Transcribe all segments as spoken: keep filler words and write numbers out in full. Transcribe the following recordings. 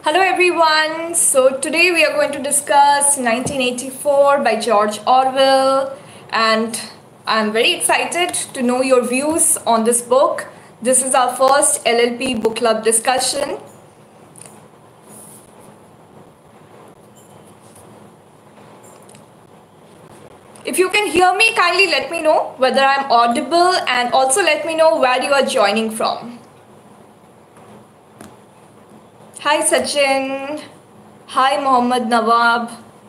Hello everyone. So today we are going to discuss nineteen eighty-four by George Orwell, and I'm very excited to know your views on this book. This is our first L L P book club discussion. If you can hear me, kindly let me know whether I'm audible, and also let me know where you are joining from. Hi Sachin. Hi Mohammad Nawab.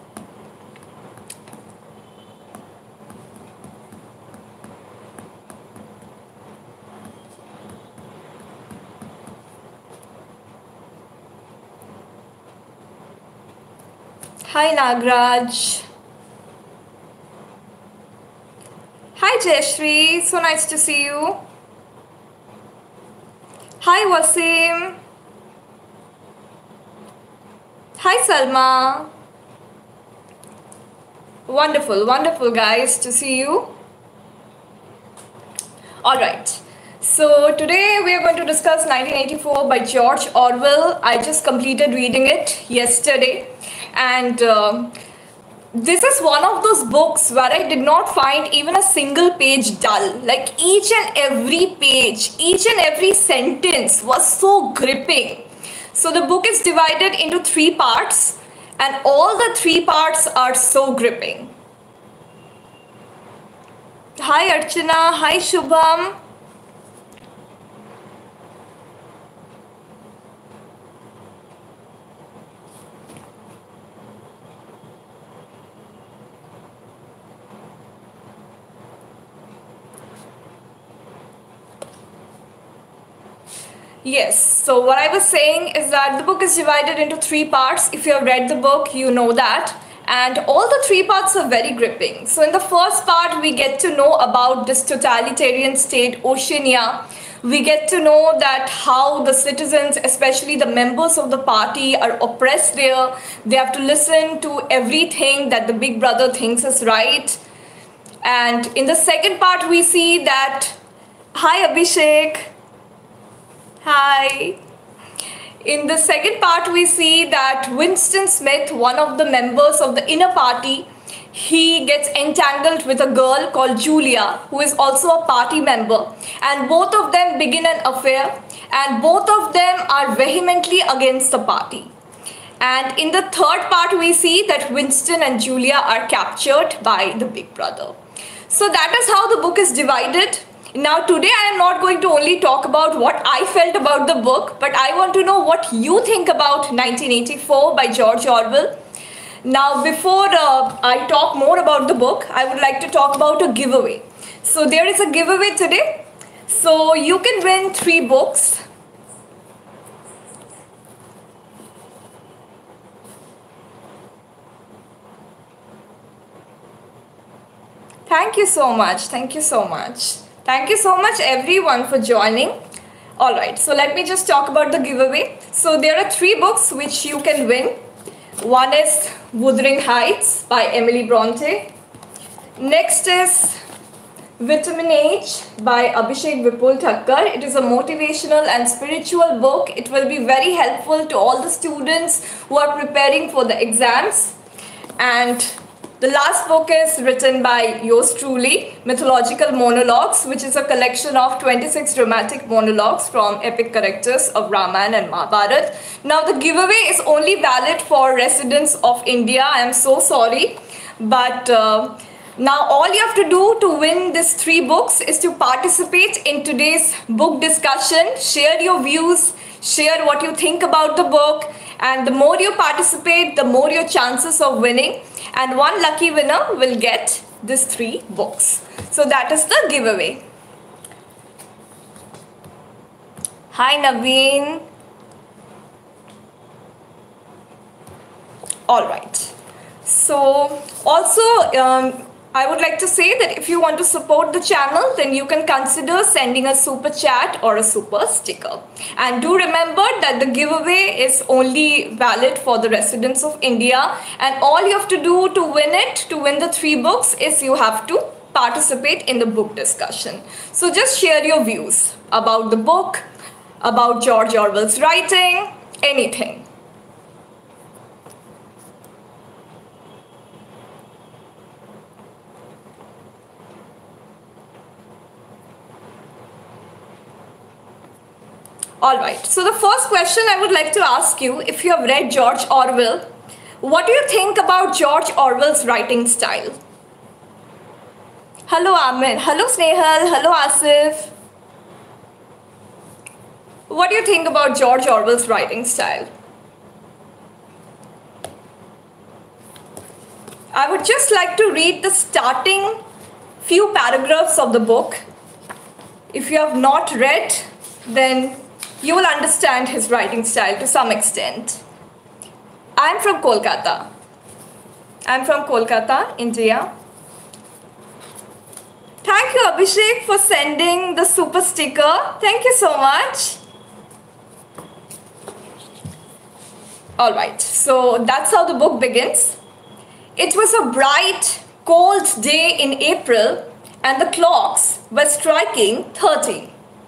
Hi Nagraj. Hi Jayashri, so nice to see you. Hi Wasim. Hi Salma. Wonderful, wonderful guys to see you. Alright, so today we are going to discuss nineteen eighty-four by George Orwell. I just completed reading it yesterday, and uh, this is one of those books where I did not find even a single page dull. Like each and every page, each and every sentence was so gripping. So the book is divided into three parts, and all the three parts are so gripping. Hi Archana, hi Shubham. Yes, so what I was saying is that the book is divided into three parts. If you have read the book, you know that. And all the three parts are very gripping. So in the first part, we get to know about this totalitarian state, Oceania. We get to know that how the citizens, especially the members of the party, are oppressed there. They have to listen to everything that the big brother thinks is right. And in the second part, we see that, hi Abhishek. Hi. In the second part, we see that Winston Smith, one of the members of the inner party, he gets entangled with a girl called Julia, who is also a party member. And both of them begin an affair, and both of them are vehemently against the party. And in the third part, we see that Winston and Julia are captured by the big brother. So that is how the book is divided. Now today I am not going to only talk about what I felt about the book, but I want to know what you think about nineteen eighty-four by George Orwell. Now before uh, I talk more about the book, I would like to talk about a giveaway. So there is a giveaway today. So you can win three books. Thank you so much. Thank you so much. Thank you so much everyone for joining. Alright, so let me just talk about the giveaway. So there are three books which you can win. One is Wuthering Heights by Emily Bronte. Next is Vitamin H by Abhishek Vipul Thakkar. It is a motivational and spiritual book. It will be very helpful to all the students who are preparing for the exams. And the last book is written by yours truly, Mythological Monologues, which is a collection of twenty-six dramatic monologues from epic characters of Ramayana and Mahabharata. Now the giveaway is only valid for residents of India. I am so sorry, but uh, now all you have to do to win these three books is to participate in today's book discussion, share your views, share what you think about the book, and the more you participate, the more your chances of winning. And one lucky winner will get these three books. So that is the giveaway. Hi Naveen. Alright. So also um, I would like to say that if you want to support the channel, then you can consider sending a super chat or a super sticker. And do remember that the giveaway is only valid for the residents of India, and all you have to do to win it, to win the three books, is you have to participate in the book discussion. So just share your views about the book, about George Orwell's writing, anything. All right. So the first question I would like to ask you, if you have read George Orwell, what do you think about George Orwell's writing style? Hello Amir. Hello Snehal. Hello Asif. What do you think about George Orwell's writing style? I would just like to read the starting few paragraphs of the book. If you have not read, then you will understand his writing style to some extent. I'm from Kolkata. I'm from Kolkata, India. Thank you, Abhishek, for sending the super sticker. Thank you so much. All right, so that's how the book begins. It was a bright, cold day in April, and the clocks were striking thirty.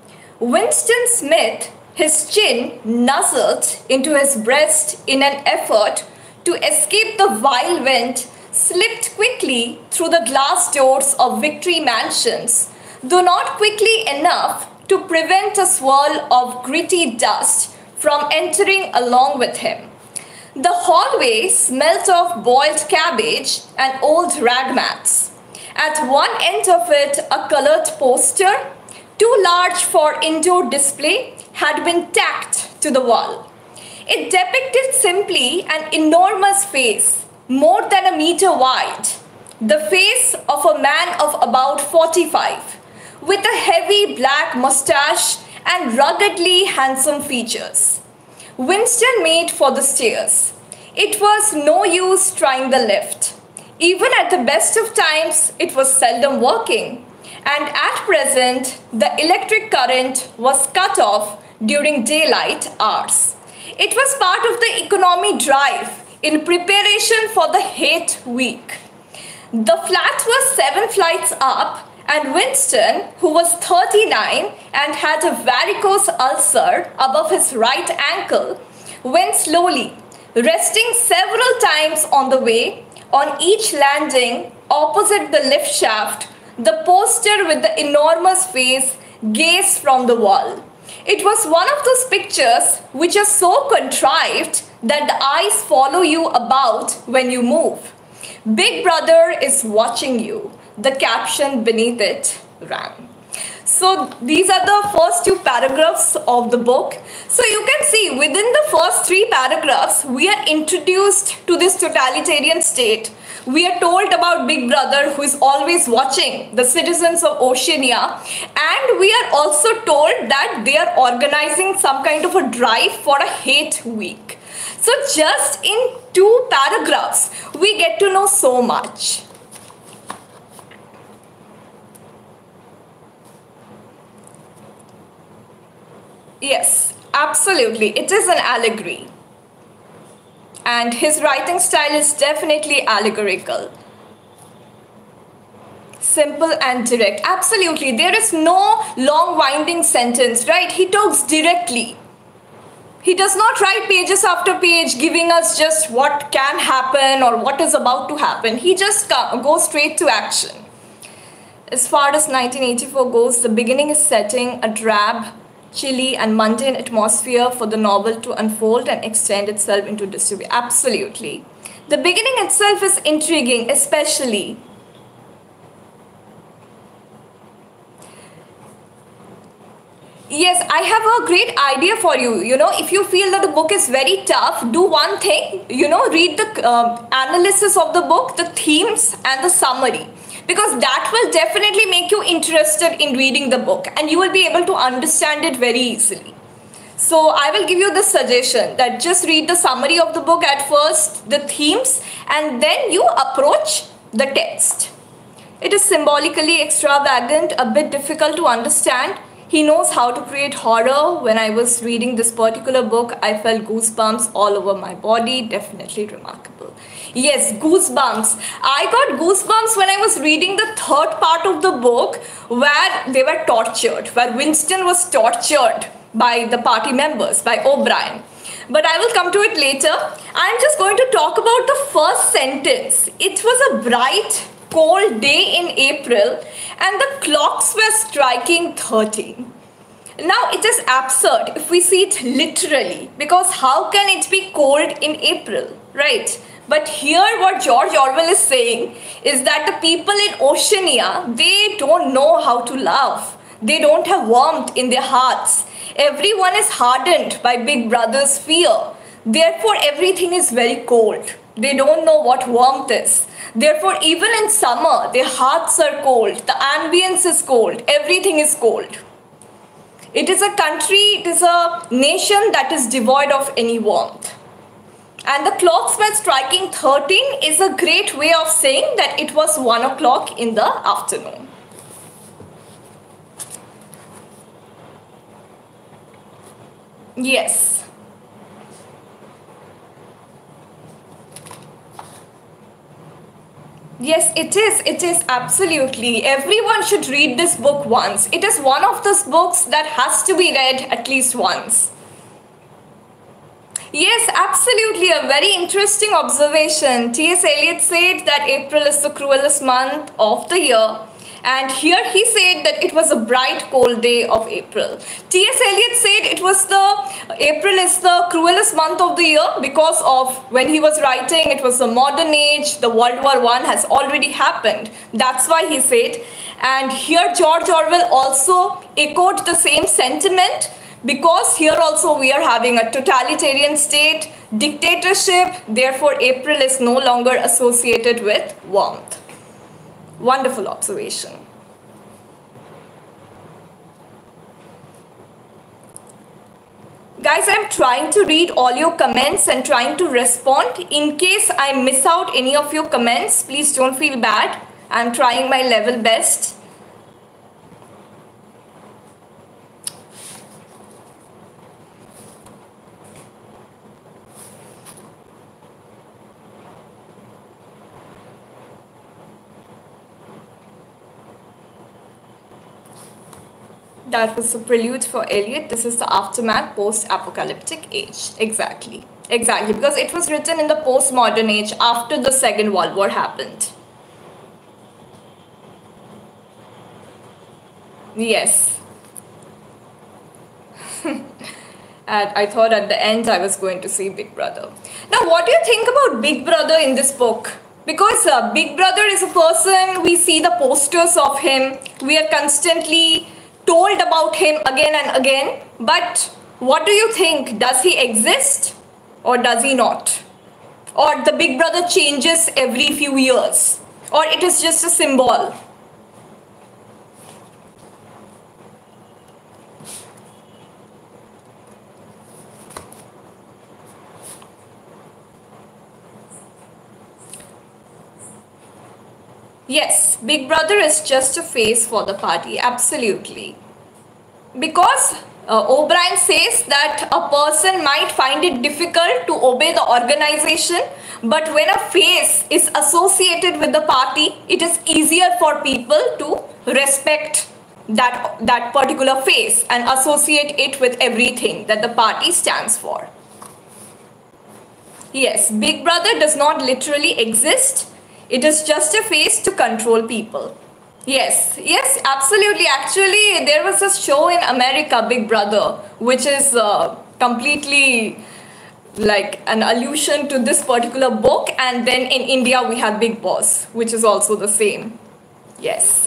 Winston Smith, his chin nuzzled into his breast in an effort to escape the vile wind, slipped quickly through the glass doors of Victory Mansions, though not quickly enough to prevent a swirl of gritty dust from entering along with him. The hallway smelt of boiled cabbage and old rag mats. At one end of it, a colored poster, too large for indoor display, had been tacked to the wall. It depicted simply an enormous face, more than a meter wide, the face of a man of about forty-five, with a heavy black mustache and ruggedly handsome features. Winston made for the stairs. It was no use trying the lift. Even at the best of times, it was seldom working, and at present, the electric current was cut off during daylight hours. It was part of the economy drive in preparation for the hate week. The flat was seven flights up, and Winston, who was thirty-nine and had a varicose ulcer above his right ankle, went slowly, resting several times on the way. On each landing, opposite the lift shaft, the poster with the enormous face gazed from the wall. It was one of those pictures which are so contrived that the eyes follow you about when you move. Big Brother is watching you. The caption beneath it ran. So these are the first two paragraphs of the book. So you can see within the first three paragraphs, we are introduced to this totalitarian state. We are told about Big Brother, who is always watching the citizens of Oceania. And we are also told that they are organizing some kind of a drive for a hate week. So just in two paragraphs, we get to know so much. Yes, absolutely. It is an allegory. And his writing style is definitely allegorical. Simple and direct. Absolutely. There is no long winding sentence, right? He talks directly. He does not write pages after page giving us just what can happen or what is about to happen. He just goes straight to action. As far as nineteen eighty-four goes, the beginning is setting a drab, chilly and mundane atmosphere for the novel to unfold and extend itself into distribution. Absolutely. The beginning itself is intriguing, especially. Yes, I have a great idea for you. You know, if you feel that the book is very tough, do one thing, you know, read the uh, analysis of the book, the themes and the summary. Because that will definitely make you interested in reading the book and you will be able to understand it very easily. So I will give you the suggestion that just read the summary of the book at first, the themes, and then you approach the text. It is symbolically extravagant, a bit difficult to understand. He knows how to create horror. When I was reading this particular book, I felt goosebumps all over my body. Definitely remarkable. Yes, goosebumps. I got goosebumps when I was reading the third part of the book where they were tortured, where Winston was tortured by the party members, by O'Brien. But I will come to it later. I'm just going to talk about the first sentence. It was a bright, cold day in April and the clocks were striking thirteen. Now it is absurd if we see it literally, because how can it be cold in April, right? But here what George Orwell is saying is that the people in Oceania, they don't know how to love. They don't have warmth in their hearts. Everyone is hardened by Big Brother's fear. Therefore, everything is very cold. They don't know what warmth is. Therefore, even in summer, their hearts are cold. The ambience is cold. Everything is cold. It is a country, it is a nation that is devoid of any warmth. And the clocksmith striking thirteen is a great way of saying that it was one o'clock in the afternoon. Yes. Yes, it is. It is absolutely. Everyone should read this book once. It is one of those books that has to be read at least once. Yes, absolutely. A very interesting observation. T S Eliot said that April is the cruelest month of the year. And here he said that it was a bright, cold day of April. T S Eliot said it was the, April is the cruelest month of the year because of when he was writing, it was the modern age, the World War One has already happened. That's why he said. And here George Orwell also echoed the same sentiment, because here also we are having a totalitarian state, dictatorship, therefore April is no longer associated with warmth. Wonderful observation. Guys, I'm trying to read all your comments and trying to respond. In case I miss out any of your comments, please don't feel bad. I'm trying my level best. That was the prelude for Eliot. This is the aftermath, post-apocalyptic age. Exactly. Exactly. Because it was written in the postmodern age after the Second World War happened. Yes. And I thought at the end I was going to see Big Brother. Now, what do you think about Big Brother in this book? Because uh, Big Brother is a person, we see the posters of him. We are constantly told about him again and again, but what do you think? Does he exist or does he not? Or the Big Brother changes every few years? Or it is just a symbol? Yes, Big Brother is just a face for the party, absolutely. Because uh, O'Brien says that a person might find it difficult to obey the organization, but when a face is associated with the party, it is easier for people to respect that, that particular face and associate it with everything that the party stands for. Yes, Big Brother does not literally exist. It is just a face to control people. Yes, yes, absolutely. Actually, there was a show in America, Big Brother, which is uh, completely like an allusion to this particular book. And then in India, we have Big Boss, which is also the same. Yes.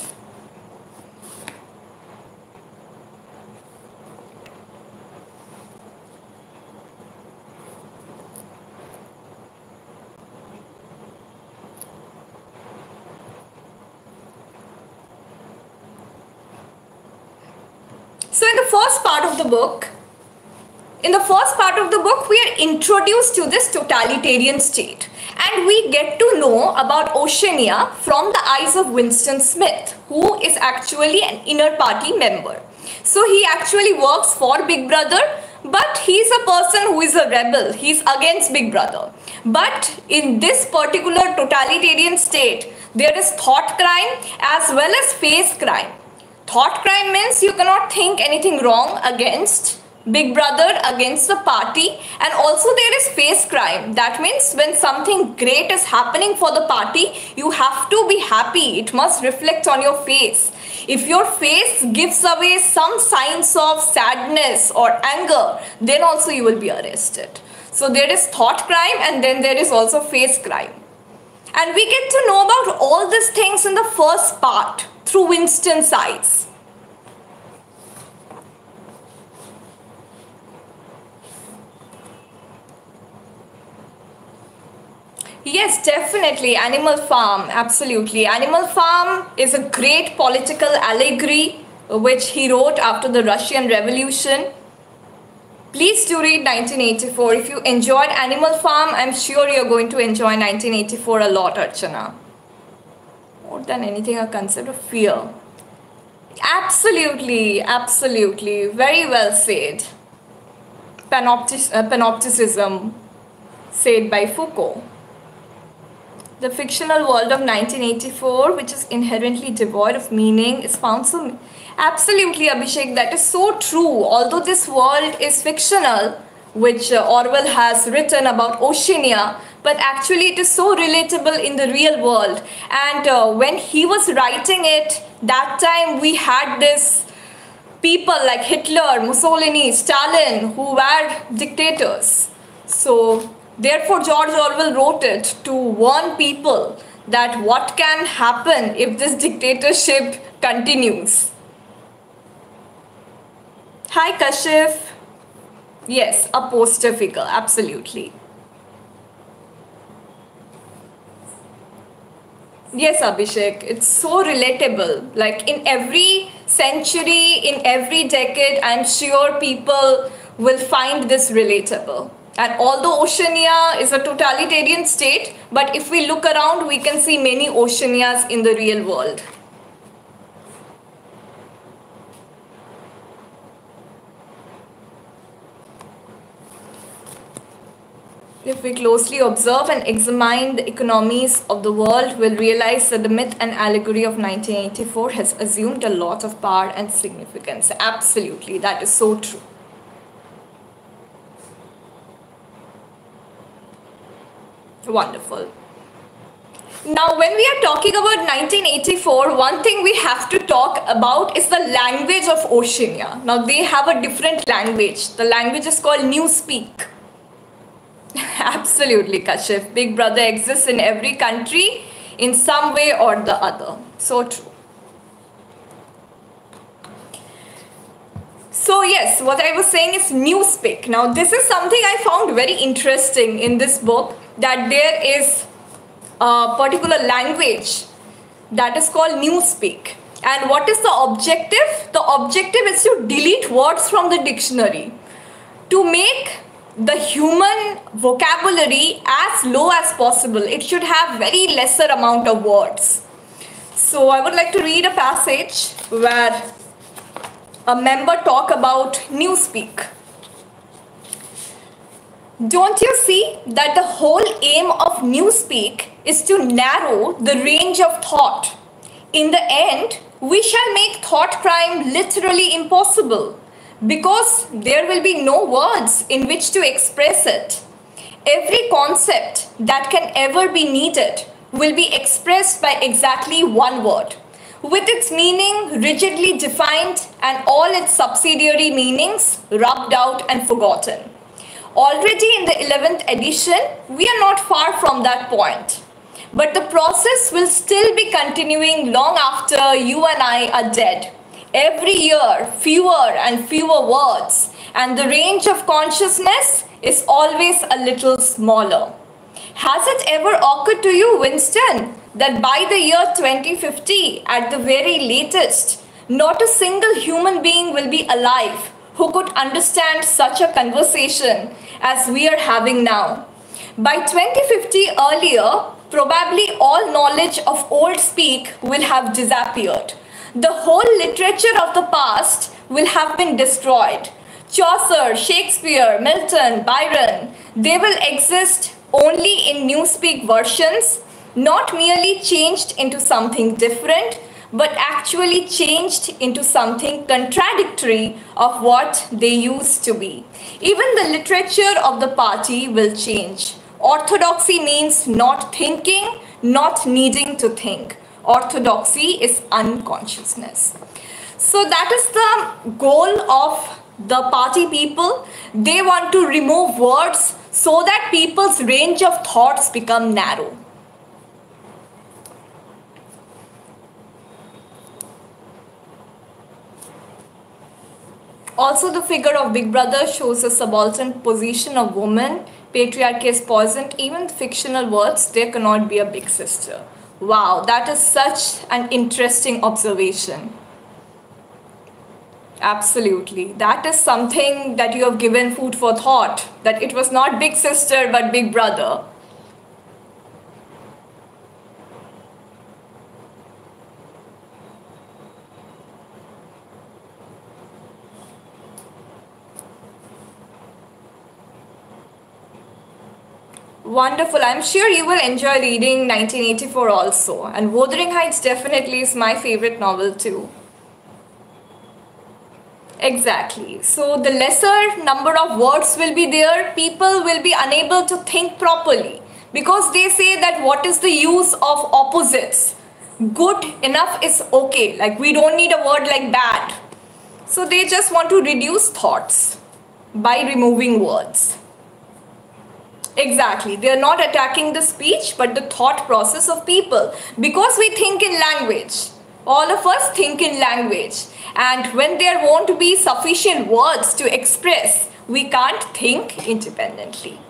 So in the first part of the book, in the first part of the book, we are introduced to this totalitarian state. And we get to know about Oceania from the eyes of Winston Smith, who is actually an inner party member. So he actually works for Big Brother, but he's a person who is a rebel. He's against Big Brother. But in this particular totalitarian state, there is thought crime as well as face crime. Thought crime means you cannot think anything wrong against Big Brother against the party, and also there is face crime. That means when something great is happening for the party, you have to be happy. It must reflect on your face. If your face gives away some signs of sadness or anger, then also you will be arrested. So there is thought crime, and then there is also face crime. And we get to know about all these things in the first part through Winston's eyes. Yes, definitely. Animal Farm, absolutely. Animal Farm is a great political allegory which he wrote after the Russian Revolution. Please do read nineteen eighty-four. If you enjoyed Animal Farm, I'm sure you're going to enjoy nineteen eighty-four a lot, Archana. More than anything, a concept of fear. Absolutely, absolutely. Very well said. Panoptic uh, panopticism, said by Foucault. The fictional world of nineteen eighty-four, which is inherently devoid of meaning, is found so... Absolutely, Abhishek, that is so true. Although this world is fictional, which uh, Orwell has written about Oceania, but actually it is so relatable in the real world. And uh, when he was writing it, that time we had this people like Hitler, Mussolini, Stalin, who were dictators. So... Therefore, George Orwell wrote it to warn people that what can happen if this dictatorship continues. Hi, Kashif. Yes, a poster figure, absolutely. Yes, Abhishek, it's so relatable. Like in every century, in every decade, I'm sure people will find this relatable. And although Oceania is a totalitarian state, but if we look around, we can see many Oceanias in the real world. If we closely observe and examine the economies of the world, we'll realize that the myth and allegory of nineteen eighty-four has assumed a lot of power and significance. Absolutely, that is so true. Wonderful. Now, when we are talking about nineteen eighty-four, one thing we have to talk about is the language of Oceania. Now, they have a different language. The language is called Newspeak. Absolutely, Kashif. Big Brother exists in every country in some way or the other. So true. So yes, what I was saying is Newspeak. Now, this is something I found very interesting in this book, that there is a particular language that is called Newspeak. And what is the objective? The objective is to delete words from the dictionary, to make the human vocabulary as low as possible. It should have very lesser amount of words. So I would like to read a passage where a member talk about Newspeak. Don't you see that the whole aim of Newspeak is to narrow the range of thought? In the end, we shall make thought crime literally impossible, because there will be no words in which to express it. Every concept that can ever be needed will be expressed by exactly one word, with its meaning rigidly defined and all its subsidiary meanings rubbed out and forgotten. Already in the eleventh edition, we are not far from that point. But the process will still be continuing long after you and I are dead. Every year, fewer and fewer words, and the range of consciousness is always a little smaller. Has it ever occurred to you, Winston, that by the year twenty fifty, at the very latest, not a single human being will be alive who could understand such a conversation as we are having now? By twenty fifty earlier, probably all knowledge of old speak will have disappeared. The whole literature of the past will have been destroyed. Chaucer, Shakespeare, Milton, Byron, they will exist only in Newspeak versions, not merely changed into something different, but actually changed into something contradictory of what they used to be. Even the literature of the party will change. Orthodoxy means not thinking, not needing to think. Orthodoxy is unconsciousness. So that is the goal of the party people. They want to remove words so that people's range of thoughts become narrow. Also, the figure of Big Brother shows a subaltern position of woman. Patriarchy is poisoned. Even fictional words, there cannot be a big sister. Wow, that is such an interesting observation. Absolutely. That is something that you have given food for thought, that it was not big sister but big brother. Wonderful. I'm sure you will enjoy reading nineteen eighty-four also. And Wuthering Heights definitely is my favorite novel too. Exactly. So the lesser number of words will be there. People will be unable to think properly because they say that what is the use of opposites? Good enough is okay. Like we don't need a word like bad. So they just want to reduce thoughts by removing words. Exactly. They are not attacking the speech but the thought process of people because we think in language. All of us think in language, and when there won't be sufficient words to express, we can't think independently.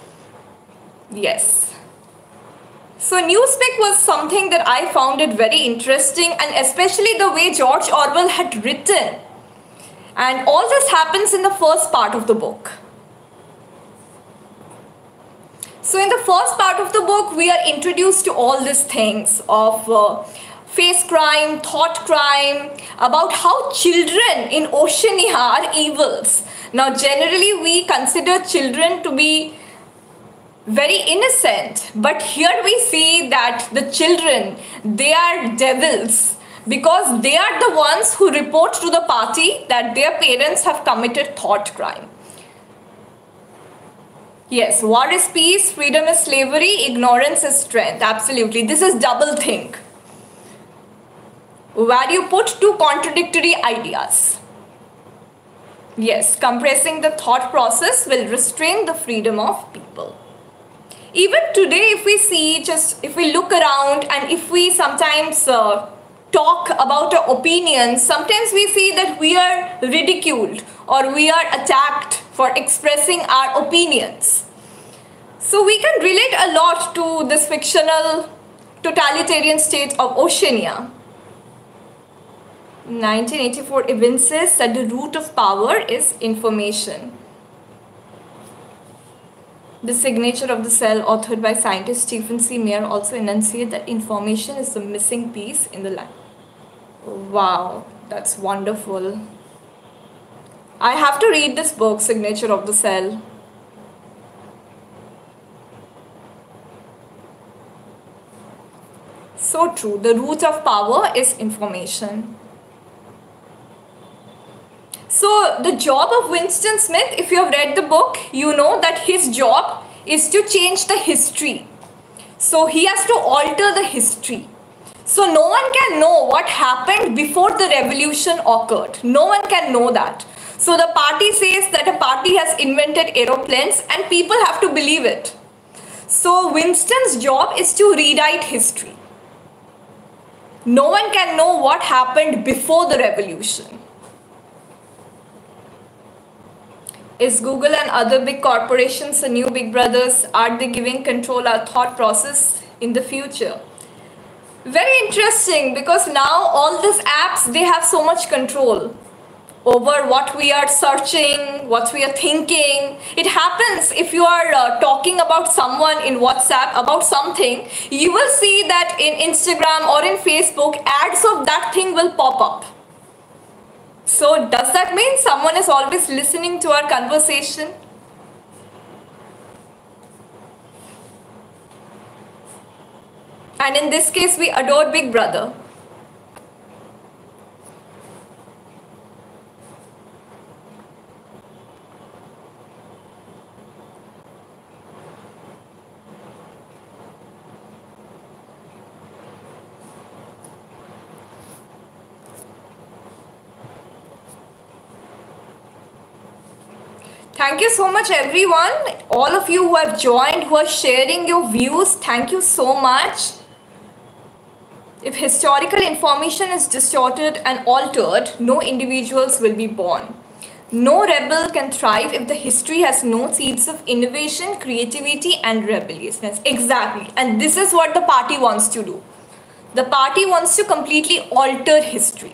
Yes. So Newspeak was something that I found it very interesting, and especially the way George Orwell had written. And all this happens in the first part of the book. So in the first part of the book, we are introduced to all these things of uh, face crime, thought crime, about how children in Oceania are evils. Now generally we consider children to be very innocent, but here we see that the children, they are devils because they are the ones who report to the party that their parents have committed thought crime. Yes, war is peace, freedom is slavery, ignorance is strength. Absolutely. This is double think, where you put two contradictory ideas. Yes, compressing the thought process will restrain the freedom of people. Even today, if we see, just if we look around and if we sometimes uh, talk about our opinions, sometimes we see that we are ridiculed or we are attacked for expressing our opinions. So we can relate a lot to this fictional totalitarian state of Oceania. nineteen eighty-four evinces that the root of power is information. The Signature of the Cell, authored by scientist Stephen C. Meyer, also enunciates that information is the missing piece in the line. Wow, that's wonderful. I have to read this book, Signature of the Cell. So true. The root of power is information. So the job of Winston Smith, if you have read the book, you know that his job is to change the history. So he has to alter the history. So no one can know what happened before the revolution occurred. No one can know that. So the party says that a party has invented aeroplanes and people have to believe it. So Winston's job is to rewrite history. No one can know what happened before the revolution. Is Google and other big corporations the new big brothers? Are they giving control our thought process in the future? Very interesting, because now all these apps, they have so much control over what we are searching, what we are thinking. It happens if you are uh, talking about someone in WhatsApp about something, you will see that in Instagram or in Facebook, ads of that thing will pop up. So does that mean someone is always listening to our conversation? And in this case, we adore Big Brother. Thank you so much, everyone. All of you who have joined, who are sharing your views, thank you so much. If historical information is distorted and altered, no individuals will be born. No rebel can thrive if the history has no seeds of innovation, creativity, and rebelliousness. Exactly. And this is what the party wants to do. The party wants to completely alter history.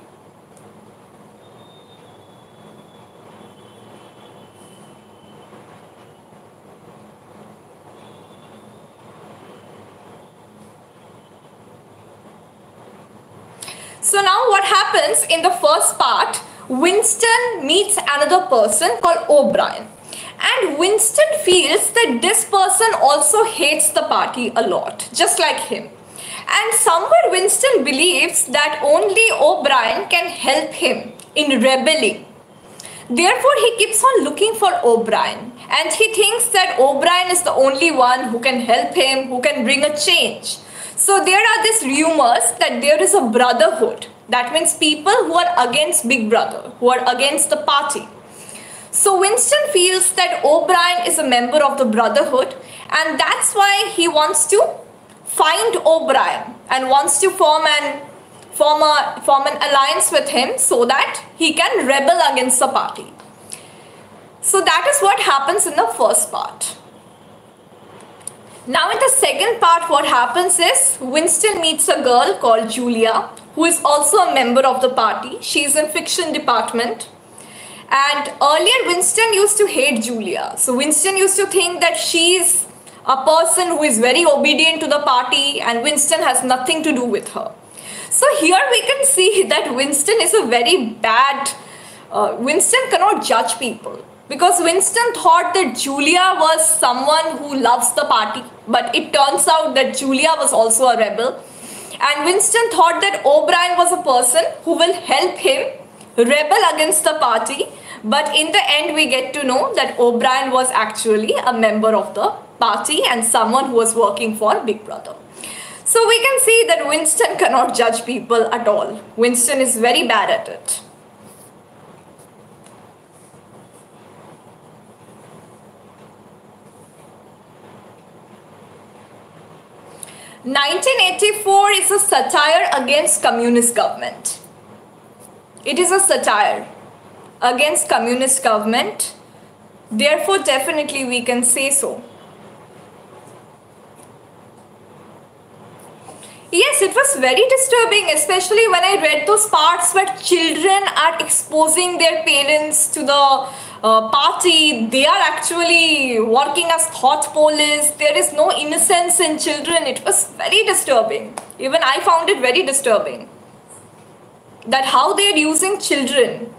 So now what happens in the first part, Winston meets another person called O'Brien. And Winston feels that this person also hates the party a lot, just like him. And somewhere Winston believes that only O'Brien can help him in rebelling. Therefore, he keeps on looking for O'Brien. And he thinks that O'Brien is the only one who can help him, who can bring a change. So there are these rumors that there is a brotherhood. That means people who are against Big Brother, who are against the party. So Winston feels that O'Brien is a member of the brotherhood, and that's why he wants to find O'Brien and wants to form an form a form an alliance with him so that he can rebel against the party. So that is what happens in the first part. Now in the second part, what happens is Winston meets a girl called Julia, who is also a member of the party. She is in fiction department. And earlier Winston used to hate Julia. So Winston used to think that she is a person who is very obedient to the party and Winston has nothing to do with her. So here we can see that Winston is a very bad, uh, Winston cannot judge people. Because Winston thought that Julia was someone who loves the party, but it turns out that Julia was also a rebel. And Winston thought that O'Brien was a person who will help him rebel against the party. But in the end, we get to know that O'Brien was actually a member of the party and someone who was working for Big Brother. So we can see that Winston cannot judge people at all. Winston is very bad at it. nineteen eighty-four is a satire against communist government. It is a satire against communist government. Therefore, definitely we can say so. Yes, it was very disturbing, especially when I read those parts where children are exposing their parents to the uh, party. They are actually working as thought police. There is no innocence in children. It was very disturbing. Even I found it very disturbing. That how they are using children.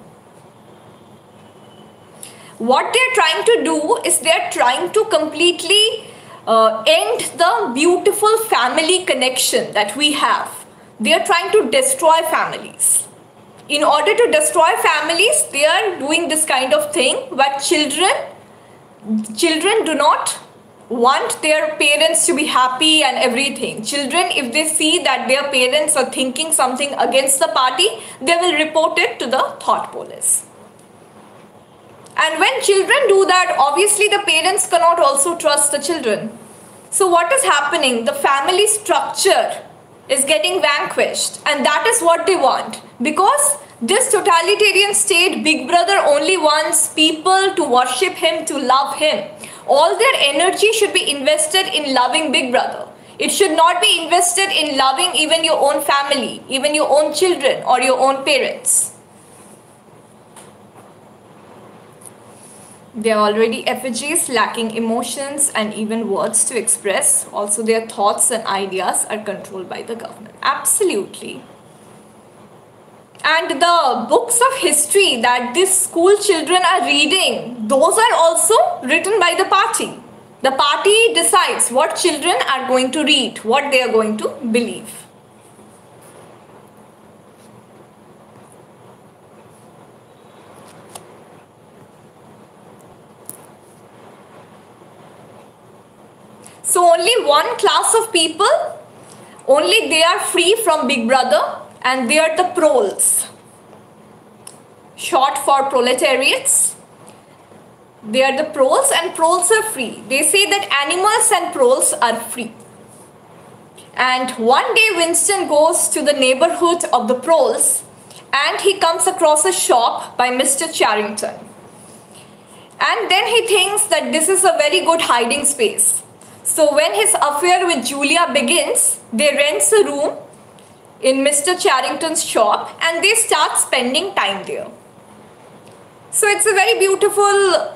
What they are trying to do is they are trying to completely Uh, end the beautiful family connection that we have. They are trying to destroy families. In order to destroy families, they are doing this kind of thing where children, children do not want their parents to be happy and everything. Children, if they see that their parents are thinking something against the party, they will report it to the thought police. And when children do that, obviously the parents cannot also trust the children. So what is happening? The family structure is getting vanquished, and that is what they want. Because this totalitarian state, Big Brother only wants people to worship him, to love him. All their energy should be invested in loving Big Brother. It should not be invested in loving even your own family, even your own children or your own parents. They are already effigies lacking emotions and even words to express. Also, their thoughts and ideas are controlled by the government. Absolutely. And the books of history that these school children are reading, those are also written by the party. The party decides what children are going to read, what they are going to believe. So only one class of people, only they are free from Big Brother, and they are the proles, short for proletariats. They are the proles, and proles are free. They say that animals and proles are free. And one day Winston goes to the neighborhood of the proles and he comes across a shop by Mister Charrington. And then he thinks that this is a very good hiding space. So when his affair with Julia begins, they rent a room in Mister Charrington's shop and they start spending time there. So it's a very beautiful.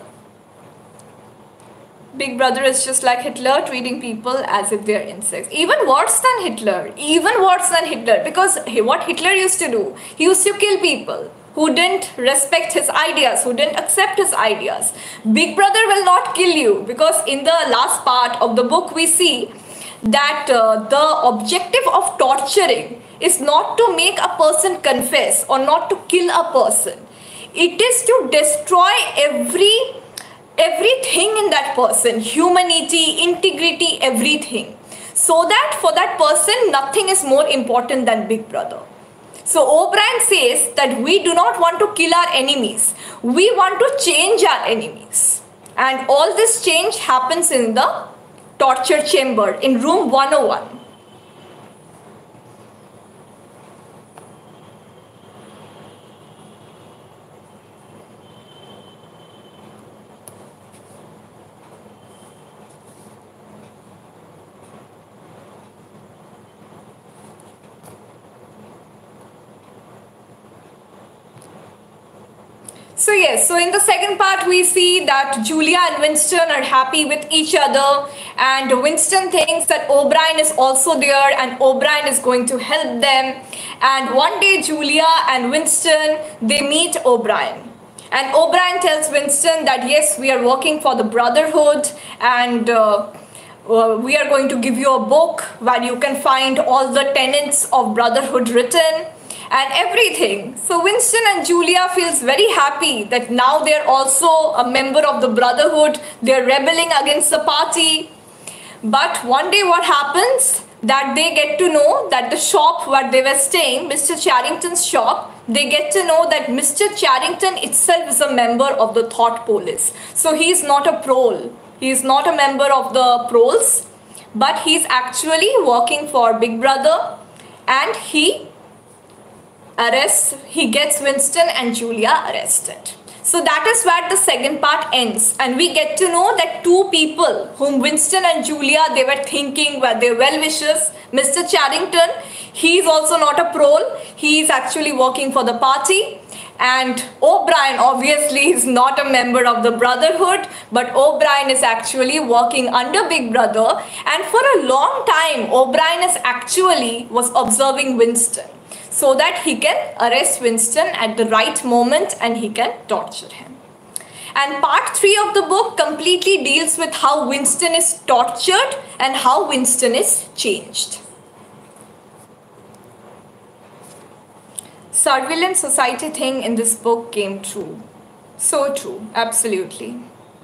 Big Brother is just like Hitler, treating people as if they're insects. Even worse than Hitler. Even worse than Hitler. Because what Hitler used to do, he used to kill people who didn't respect his ideas, who didn't accept his ideas. Big Brother will not kill you, because in the last part of the book we see that uh, the objective of torturing is not to make a person confess or not to kill a person. It is to destroy every everything in that person, humanity, integrity, everything, so that for that person nothing is more important than Big Brother. So O'Brien says that we do not want to kill our enemies, we want to change our enemies, and all this change happens in the torture chamber in room one oh one. So yes, so in the second part we see that Julia and Winston are happy with each other, and Winston thinks that O'Brien is also there and O'Brien is going to help them. And one day Julia and Winston, they meet O'Brien. And O'Brien tells Winston that yes, we are working for the Brotherhood, and uh, uh, we are going to give you a book where you can find all the tenets of Brotherhood written and everything. So Winston and Julia feels very happy that now they're also a member of the Brotherhood. They're rebelling against the party. But one day what happens, that they get to know that the shop where they were staying, Mister Charrington's shop, they get to know that Mister Charrington itself is a member of the Thought Police. So he's not a prole. He's not a member of the proles, but he's actually working for Big Brother, and he arrests, he gets Winston and Julia arrested. So that is where the second part ends, and we get to know that two people whom Winston and Julia, they were thinking were their well-wishers. Mister Charrington, he is also not a prole, he is actually working for the party. And O'Brien obviously is not a member of the Brotherhood, but O'Brien is actually working under Big Brother, and for a long time O'Brien is actually was observing Winston, so that he can arrest Winston at the right moment and he can torture him. And part three of the book completely deals with how Winston is tortured and how Winston is changed. Surveillance society thing in this book came true. So true, absolutely.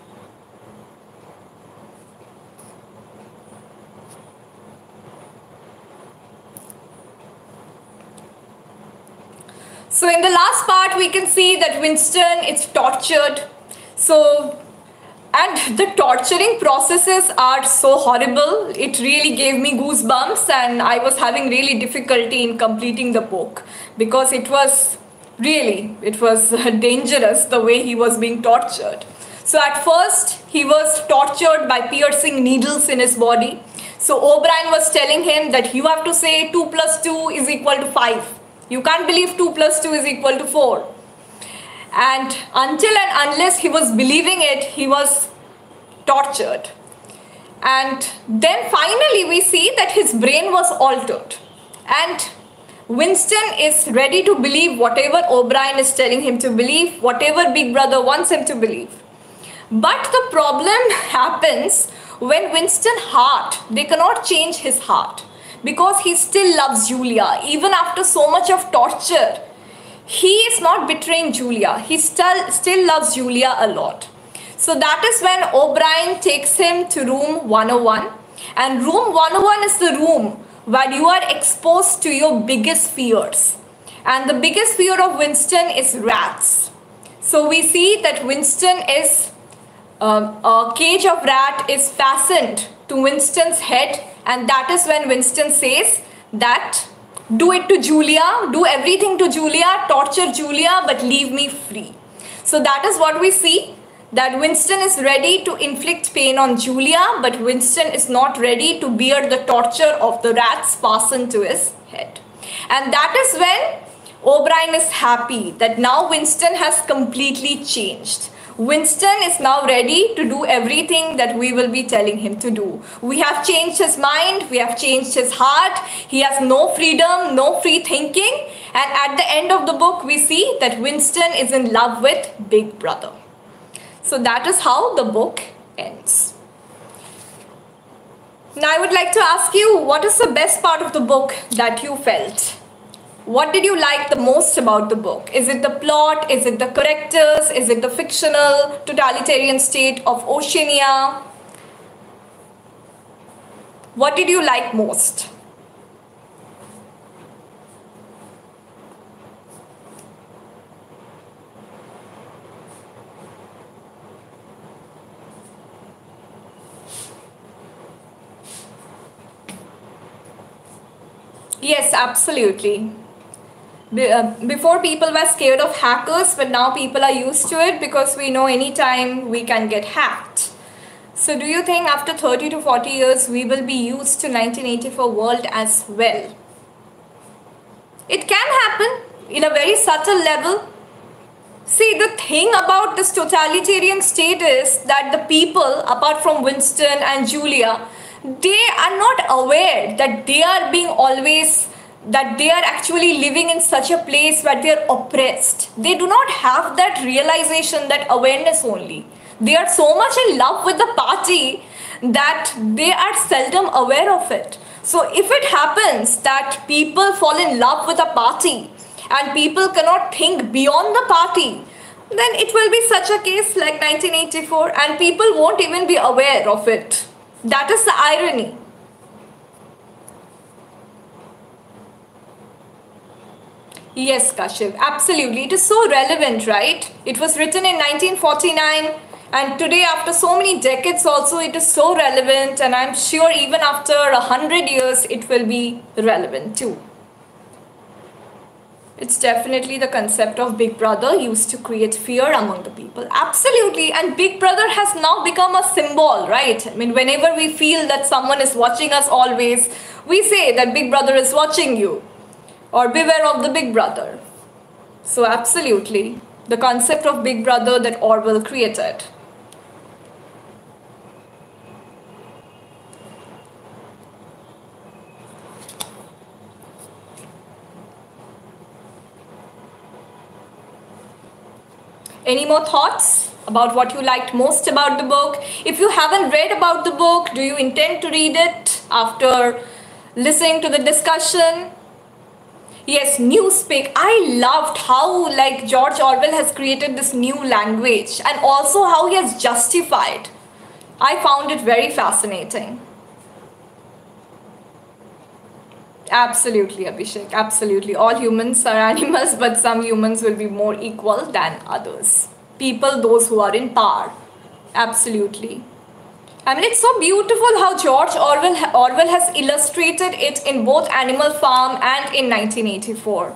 So in the last part we can see that Winston is tortured. So, and the torturing processes are so horrible. It really gave me goosebumps, and I was having really difficulty in completing the book because it was really, it was dangerous the way he was being tortured. So at first he was tortured by piercing needles in his body. So O'Brien was telling him that you have to say two plus two is equal to five. You can't believe two plus two is equal to four. And until and unless he was believing it, he was tortured. And then finally we see that his brain was altered. And Winston is ready to believe whatever O'Brien is telling him to believe, whatever Big Brother wants him to believe. But the problem happens when Winston's heart, they cannot change his heart, because he still loves Julia. Even after so much of torture, he is not betraying Julia. He still, still loves Julia a lot. So that is when O'Brien takes him to room one oh one. And room one oh one is the room where you are exposed to your biggest fears. And the biggest fear of Winston is rats. So we see that Winston is um, a cage of rat is fastened to Winston's head, and that is when Winston says that do it to Julia, do everything to Julia, torture Julia, but leave me free. So that is what we see, that Winston is ready to inflict pain on Julia, but Winston is not ready to bear the torture of the rats fastened to his head. And that is when O'Brien is happy that now Winston has completely changed. Winston is now ready to do everything that we will be telling him to do. We have changed his mind, we have changed his heart, he has no freedom, no free thinking, and at the end of the book we see that Winston is in love with Big Brother. So that is how the book ends. Now I would like to ask you, what is the best part of the book that you felt? What did you like the most about the book? Is it the plot? Is it the characters? Is it the fictional totalitarian state of Oceania? What did you like most? Yes, absolutely. Before people were scared of hackers, but now people are used to it because we know anytime we can get hacked. So do you think after thirty to forty years we will be used to nineteen eighty-four world as well? It can happen in a very subtle level. See, the thing about this totalitarian state is that the people, apart from Winston and Julia, they are not aware that they are being always that they are actually living in such a place where they are oppressed. They do not have that realization, that awareness only. They are so much in love with the party that they are seldom aware of it. So if it happens that people fall in love with a party and people cannot think beyond the party, then it will be such a case like nineteen eighty-four and people won't even be aware of it. That is the irony. Yes, Kashiv, absolutely. It is so relevant, right? It was written in nineteen forty-nine and today after so many decades also it is so relevant, and I'm sure even after a hundred years it will be relevant too. It's definitely the concept of Big Brother used to create fear among the people. Absolutely. And Big Brother has now become a symbol, right? I mean, whenever we feel that someone is watching us always, we say that Big Brother is watching you, or beware of the Big Brother. So absolutely, the concept of Big Brother that Orwell created. Any more thoughts about what you liked most about the book? If you haven't read about the book, do you intend to read it after listening to the discussion? Yes, newspeak. I loved how like George Orwell has created this new language and also how he has justified. I found it very fascinating. Absolutely, Abhishek, absolutely. All humans are animals, but some humans will be more equal than others. People, those who are in power. Absolutely. I mean, it's so beautiful how George Orwell, Orwell has illustrated it in both Animal Farm and in nineteen eighty-four.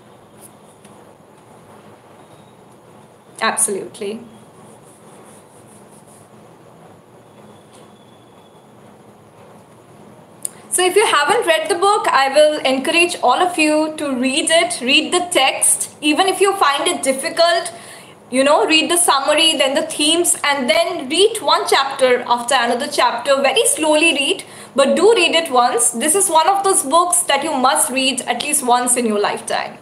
Absolutely. So if you haven't read the book, I will encourage all of you to read it, read the text. Even if you find it difficult, you know, read the summary, then the themes, and then read one chapter after another chapter. Very slowly read, but do read it once. This is one of those books that you must read at least once in your lifetime.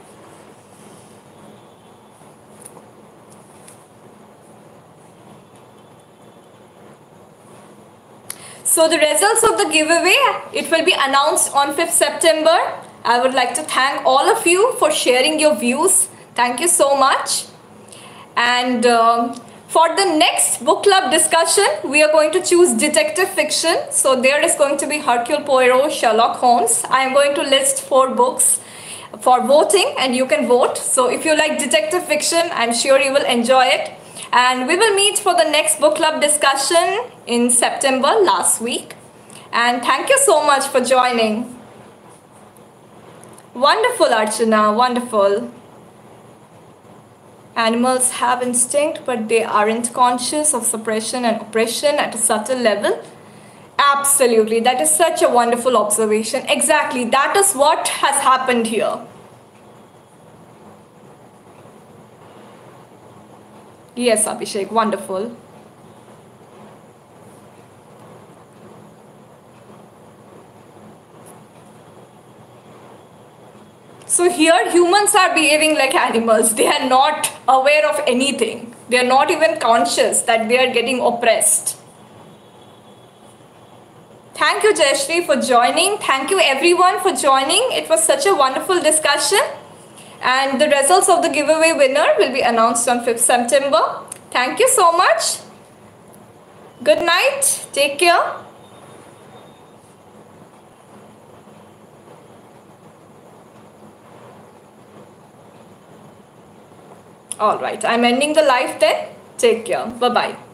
So the results of the giveaway, it will be announced on fifth September. I would like to thank all of you for sharing your views. Thank you so much. And um, for the next book club discussion, we are going to choose detective fiction. So there is going to be Hercule Poirot, Sherlock Holmes. I am going to list four books for voting and you can vote. So if you like detective fiction, I'm sure you will enjoy it. And we will meet for the next book club discussion in September last week. And thank you so much for joining. Wonderful, Archana, wonderful. Animals have instinct, but they aren't conscious of suppression and oppression at a subtle level. Absolutely, that is such a wonderful observation. Exactly, that is what has happened here. Yes, Abhishek, wonderful. So here humans are behaving like animals. They are not aware of anything. They are not even conscious that they are getting oppressed. Thank you, Jayashree, for joining. Thank you everyone for joining. It was such a wonderful discussion. And the results of the giveaway winner will be announced on fifth September. Thank you so much. Good night. Take care. All right, I'm ending the live then. Take care. Bye-bye.